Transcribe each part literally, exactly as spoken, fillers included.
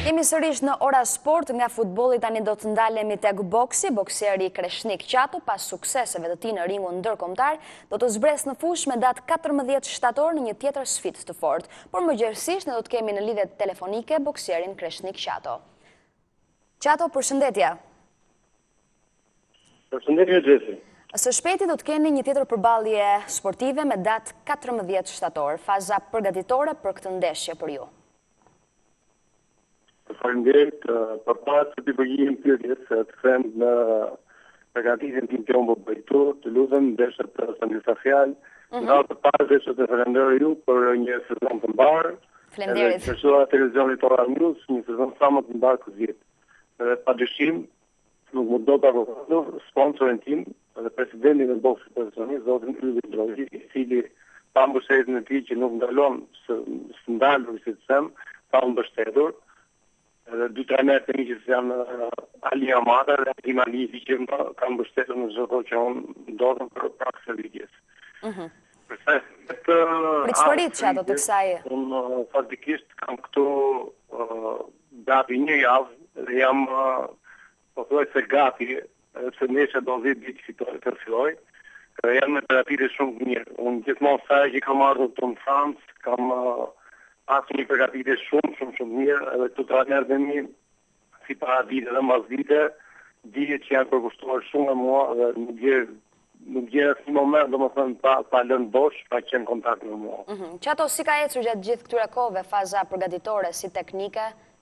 Jemi sërish në ora sport, nga futbolli tani do të ndalemi tek boksi. Bokseri Kreshnik Qato, pas sukseseve të tij në ringun ndërkombëtar, do të zbres në fushë me datë katërmbëdhjetë shtator në një tjetër sfidë të fortë. Por më gjithësisht ne do të kemi në lidhje telefonike bokserin Kreshnik Qato. Qato, përshëndetje. Përshëndetje Gjesi. Së shpejti do të keni një tjetër përballje sportive me datë katërmbëdhjetë shtator, faza përgatitore për këtë ndeshje për ju. Faleminderit për pas të të përgjigjem pyetjes se të them në përgatitjen tim që unë po bëj këtu, të lutem desha të thënë disa fjalë. Nga të parë desha të falenderoj ju për një sezon të mbarë. Faleminderit. Edhe shqyrtua televizionit Ora News, një sezon sa më të mbarë këtë vit. Edhe padyshim nuk më do të akomodo sponsorin tim dhe presidentin e boksit profesionist, zotin Ylli Drozi, i cili pa mbështetjen e tij që nuk ndalon së ndalur si të them, pa mbështetur. Edhe dy trajnerët e mi që janë Ali Amata dhe Tim Alifi që më kanë mbështetur në çdo kohë që unë ndodhem për praktikë servitjes. Mhm. Përsa këtë Pritshmëritë që ato të kësaj. Unë faktikisht kam këtu gati një javë dhe jam po thuaj se gati, se nesër do dhjetë ditë fitoj të filloj. Jam me terapire shumë të mirë. Unë gjithmonë sa që kam ardhur këtu në Francë, kam pasur një përgatitje shumë, shumë, shumë mirë, edhe këtu trajnerët e mi, si para dite dhe mas dite, dije që janë përkushtuar shumë e mua dhe nuk gjerë nuk gjerë asnjë moment, domethënë pa pa lënë bosh, pa qenë kontakt me mua. Mhm. Qato, si ka ecur gjatë gjithë këtyre kohëve faza përgatitore si teknike?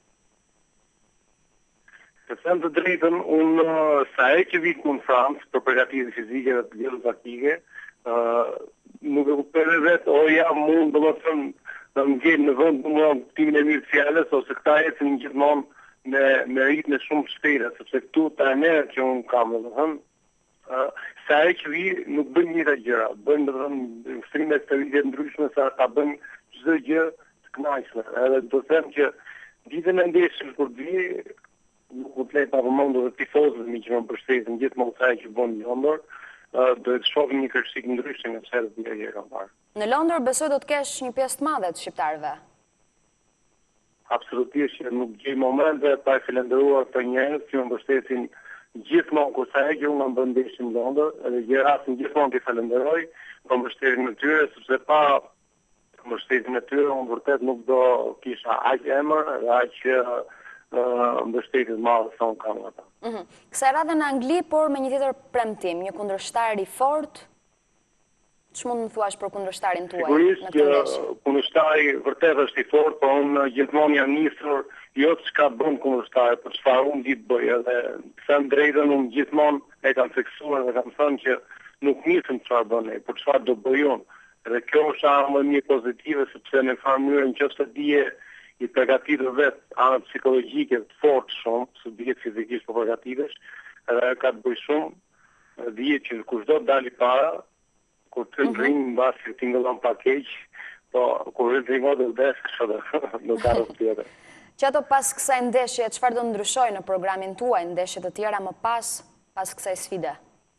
Të them të drejtën, unë sa e që vi këtu në Francë për përgatitje fizike dhe të gjithë taktike, nuk e kuptoj vetë, o ja mund domethënë të më gjenë në vend të mua kuptimin e mirë të fjalës, ose këta ecën gjithmonë me me ritme shumë shpejta, sepse këtu trajnerët që unë kam, domethënë, sa e që vi nuk bëjnë njëta gjëra, bëjnë domethënë ekstreme eksperimente të ndryshme sa ta bëjnë çdo gjë të kënaqshme. Edhe do të them që ditën e ndeshjes kur vi, nuk komplet pa përmendur dhe tifozët mi që më mbështesin gjithmonë sa e që bën Londër, do të shohim një kërcik ndryshe nga çfarë do të kam parë. Në Londër besoj do të kesh një pjesë të madhe të shqiptarëve. Absolutisht, nuk gjej momente pa e falenderuar të njerëz që më mbështesin gjithmonë kur sa herë që unë bën ndeshje në Londër, edhe gjë rastin gjithmonë të falenderoj për mbështetjen e tyre, sepse pa mbështetjen e tyre unë vërtet nuk do kisha aq emër dhe aq mbështetje të madhe sa unë kam ata. Kësaj radhe në Angli, por me një tjetër premtim, një kundërshtar i fortë. Ç'mund të më thuash për kundërshtarin tuaj në këtë ndeshje? Sigurisht, kundërshtari vërtet është i fortë, por unë gjithmonë jam nisur jo çka bën kundërshtari, por çfarë unë di të bëj. Edhe them drejtën, unë gjithmonë e kam fiksuar dhe kam thënë që nuk nisem çfarë bën ai, por çfarë do bëj unë. Edhe kjo është ana më mirë pozitive, sepse në farë mënyrë nëse dije i përgatitur vetë anë psikologjike të fortë shumë, se dihet fizikisht po përgatitesh, edhe ka të bëj shumë, dihet që kushdo të dali para, kur të ring mbas që tingëllon pa keq, po kur të ringo dhe vdes, kështu nuk ka rrugë tjetër. Qato, pas kësaj ndeshje, çfarë do ndryshoj në programin tuaj, ndeshje të tjera më pas, pas kësaj sfide?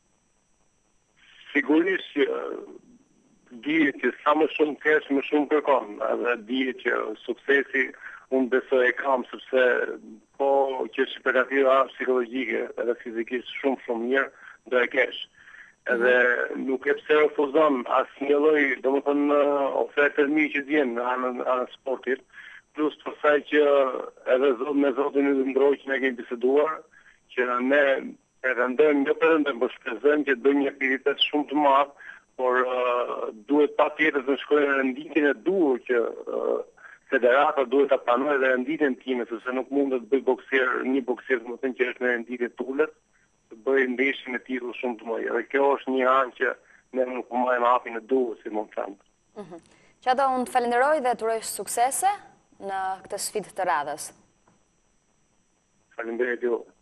Sigurisht që dihet që sa më shumë kesh, më shumë kërkon, edhe dihet që suksesi unë besoj e kam, sepse po që është përgatitur psikologjike edhe fizikisht shumë shumë mirë, do e kesh. Edhe nuk e pse refuzon asnjë lloj, domethënë ofertë mirë që vjen në anën e sportit, plus të saj që edhe zot me zotin e ndroj që ne kemi biseduar, që ne pretendojmë, jo pretendojmë, por shpresojmë që të bëjmë një aktivitet shumë të madh, por duhet patjetër të shkojnë në renditjen e duhur që federata duhet ta pranojë dhe renditjen time, sepse nuk mund të bëj bokser, një bokser më thënë që është në renditje të ulët, të bëjë ndeshje me titull shumë të mëdha. Dhe kjo është një anë që ne nuk marrim hapin e duhur, si mund të them. Qato, unë të falenderoj dhe të uroj suksese në këtë sfidë të radhës. Faleminderit ju.